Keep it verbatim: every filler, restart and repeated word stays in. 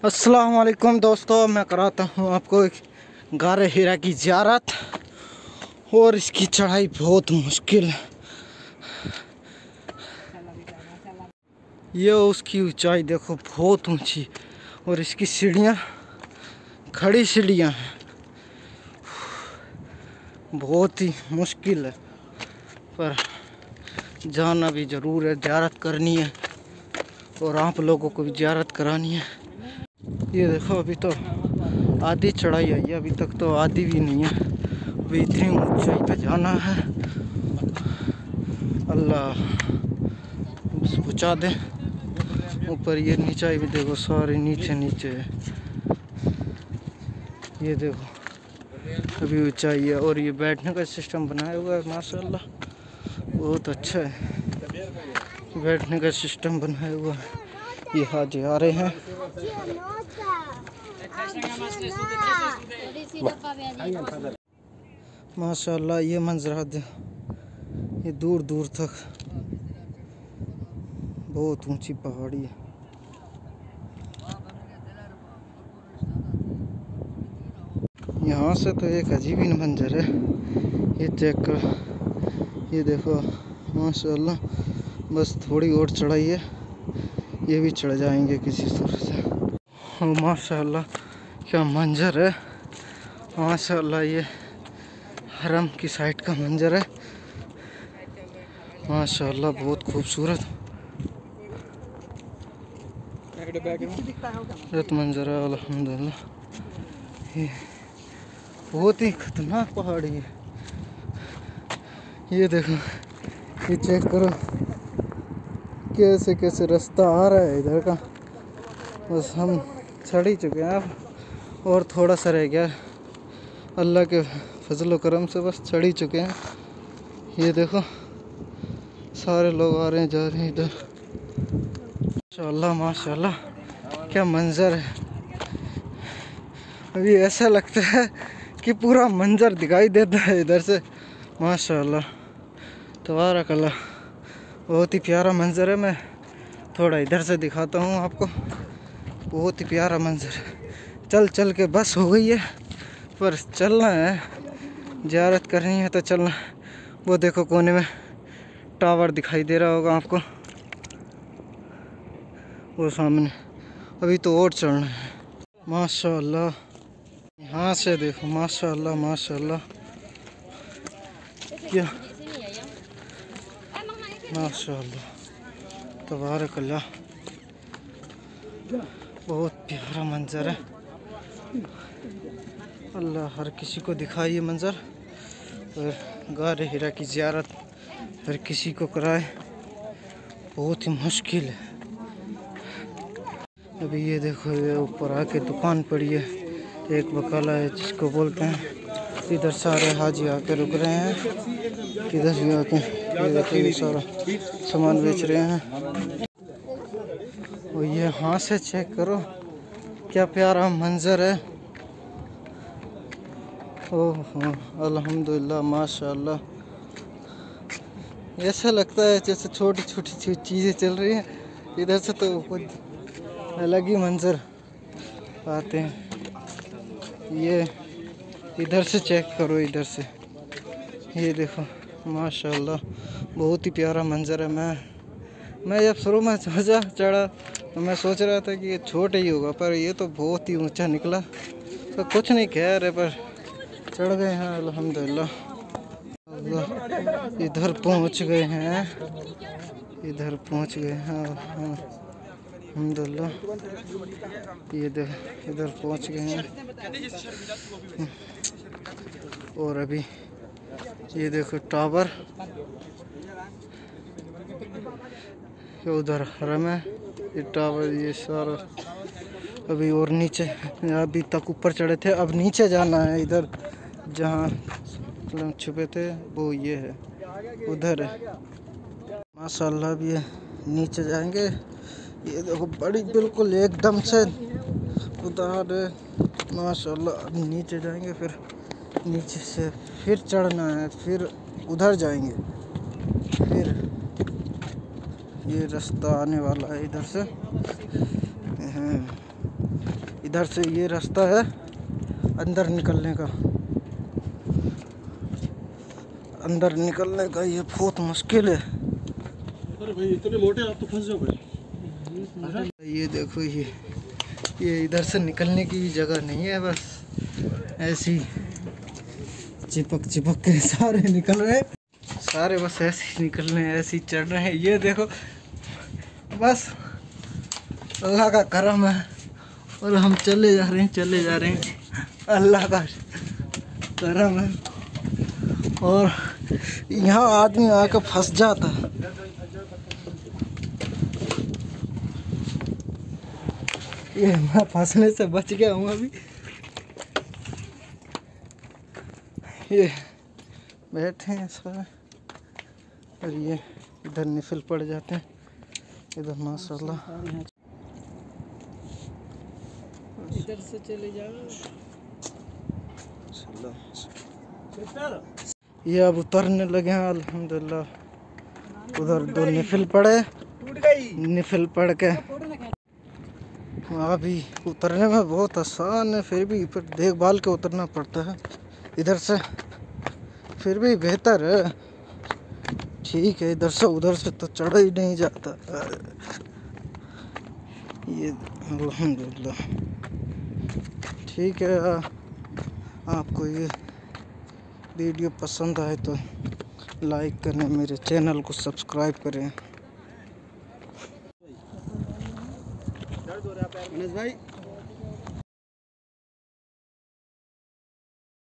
अस्सलाम वालेकुम दोस्तों, मैं कराता हूँ आपको एक गारे हीरा की ज़ियारत। और इसकी चढ़ाई बहुत मुश्किल है। ये उसकी ऊंचाई देखो, बहुत ऊंची, और इसकी सीढ़ियाँ खड़ी सीढ़ियाँ हैं, बहुत ही मुश्किल है, पर जाना भी ज़रूर है, ज़ियारत करनी है और आप लोगों को भी ज़ियारत करानी है। ये देखो, अभी तो आधी चढ़ाई आई है, अभी तक तो आधी भी नहीं है, अभी इतनी ऊंचाई पे जाना है। अल्लाह पहुँचा दे ऊपर। ये नीचाई भी देखो, सारे नीचे नीचे है। ये देखो अभी ऊंचाई है, और ये बैठने का सिस्टम बनाया हुआ है, माशाल्लाह बहुत अच्छा है। बैठने का सिस्टम बनाया हुआ है। ये हाजी आ रहे हैं। माशाल्लाह ये मंजरा दे, ये दूर दूर तक बहुत ऊंची पहाड़ी है। यहाँ से तो एक अजीब ही मंजर है। ये चेक करो, ये देखो माशाल्लाह। बस थोड़ी और चढ़ाई है, ये भी चढ़ जाएंगे किसी सूरत से। ओ माशाल्लाह क्या मंजर है, माशाल्लाह। ये हरम की साइड का मंजर है, माशाल्लाह बहुत खूबसूरत मंजर है अल्हम्दुलिल्लाह। ये बहुत ही खतरनाक पहाड़ी है। ये देखो, ये चेक करो कैसे कैसे रास्ता आ रहा है इधर का। बस हम चढ़ ही चुके हैं अब, और थोड़ा सा रह गया। अल्लाह के फजल करम से बस चढ़ ही चुके हैं। ये देखो सारे लोग आ रहे हैं, जा रहे हैं इधर। माशाल्लाह माशाल्लाह क्या मंजर है। अभी ऐसा लगता है कि पूरा मंजर दिखाई देता है इधर से, माशाल्लाह तबारक अल्लाह। बहुत ही प्यारा मंजर है। मैं थोड़ा इधर से दिखाता हूँ आपको, बहुत ही प्यारा मंजर है। चल चल के बस हो गई है, पर चलना है, ज़ियारत करनी है तो चलना। वो देखो कोने में टावर दिखाई दे रहा होगा आपको, वो सामने। अभी तो और चढ़ना है, माशाल्लाह। यहाँ से देखो माशाल्लाह माशाल्लाह क्या, माशाल्लाह तबारक अल्लाह। बहुत प्यारा मंजर है। अल्लाह हर किसी को दिखाए ये मंजर, और गारे हीरा की ज़ियारत हर किसी को कराए, बहुत ही मुश्किल है। अभी ये देखो, ये ऊपर आके दुकान पड़ी है, एक बकाला है जिसको बोलते हैं। इधर सारे हाजी आके रुक रहे हैं, इधर भी आके ये देखो ये सारा सामान बेच रहे हैं। और ये यहाँ से चेक करो क्या प्यारा मंजर है। ओह अल्हम्दुलिल्लाह माशाल्लाह। ऐसा लगता है जैसे छोटी छोटी चीज़ें चल रही हैं। इधर से तो कुछ अलग ही मंजर आते हैं। ये इधर से चेक करो, इधर से ये देखो माशाल्लाह बहुत ही प्यारा मंजर है। मैं मैं जब शुरू में सोचा चढ़ा तो मैं सोच रहा था कि ये छोटा ही होगा, पर ये तो बहुत ही ऊंचा निकला। तो कुछ नहीं कह रहे, पर चढ़ गए हैं अल्हम्दुलिल्लाह। इधर पहुंच गए हैं, इधर पहुंच गए हैं अल्हम्दुलिल्लाह। ये देख इधर पहुंच गए हैं। और अभी ये देखो टावर, उधर हरम है, ये टावर, ये सारा। अभी और नीचे, अभी तक ऊपर चढ़े थे, अब नीचे जाना है। इधर जहाँ मतलब छुपे थे वो ये है, उधर है माशाल्लाह। अब ये नीचे जाएंगे। ये देखो बड़ी बिल्कुल एकदम से उधर है माशाल्लाह। अब नीचे जाएंगे, फिर नीचे से फिर चढ़ना है, फिर उधर जाएंगे, फिर ये रास्ता आने वाला है इधर से। इधर से ये रास्ता है अंदर निकलने का। अंदर निकलने का ये बहुत मुश्किल है। अरे भाई इतने मोटे आप तो फंस जाओ भाई। ये देखो ये ये इधर से निकलने की जगह नहीं है, बस ऐसी चिपक चिपक के सारे निकल रहे हैं, सारे बस ऐसे ही निकल रहे हैं, ऐसे ही चढ़ रहे हैं। ये देखो बस अल्लाह का करम है और हम चले जा रहे हैं चले जा रहे हैं अल्लाह का करम है। और यहाँ आदमी आकर फंस जाता है। ये मैं फंसने से बच गया हूँ अभी। ये बैठे हैं सारे और ये इधर निफिल पड़ जाते हैं इधर माशाल्लाह। इधर से चले जाओ। ये अब उतरने लगे हैं अल्हम्दुलिल्लाह। उधर दो निफिल पड़े, निफिल पड़ के अभी उतरने में बहुत आसान है, फिर भी फिर देखभाल के उतरना पड़ता है इधर से, फिर भी बेहतर है। ठीक है, इधर से उधर से तो चढ़ा ही नहीं जाता। ये अल्हम्दुलिल्लाह ठीक है। आपको ये वीडियो पसंद आए तो लाइक करें, मेरे चैनल को सब्सक्राइब करें। भाई